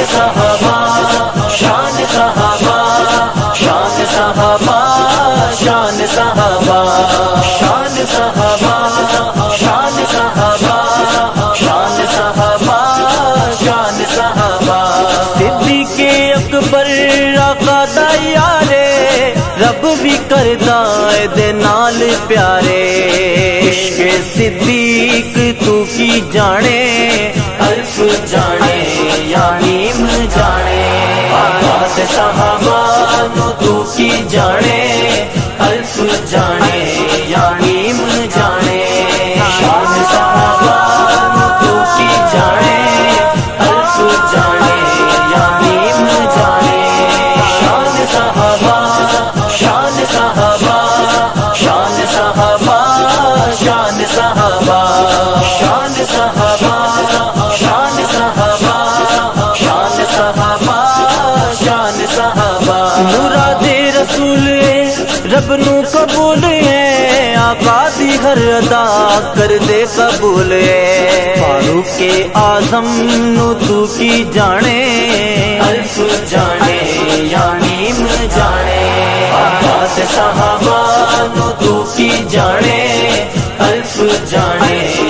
صحابہ شان صحابہ شان صحابہ شان صحابہ شان صحابہ شان صحابہ شان صحابہ شان صحابہ صدیق اکبر آقا دا یارے رب بھی کردا اے دے نال پیارے عشق صدیق تو کی جانے الف جانے یا نیم جانے آباد صحابہ نو تو کی جانے الف جانے یا نیم جانے شان صحابہ نو تو کی جانے الف جانے یا نیم جانے شان صحابہ شان صحابہ شان صحابہ شان صحابہ شان صحابہ شان صحابہ شان صحابہ شان صحابہ مراد رسول رب نو قبول ہے آقا دی ہر ادا کر دے قبول ہے فاروق اعظم نو تو کی جانے الف جانے یا نیم جانے آباد صحابہ نو تو کی جانے الف جانے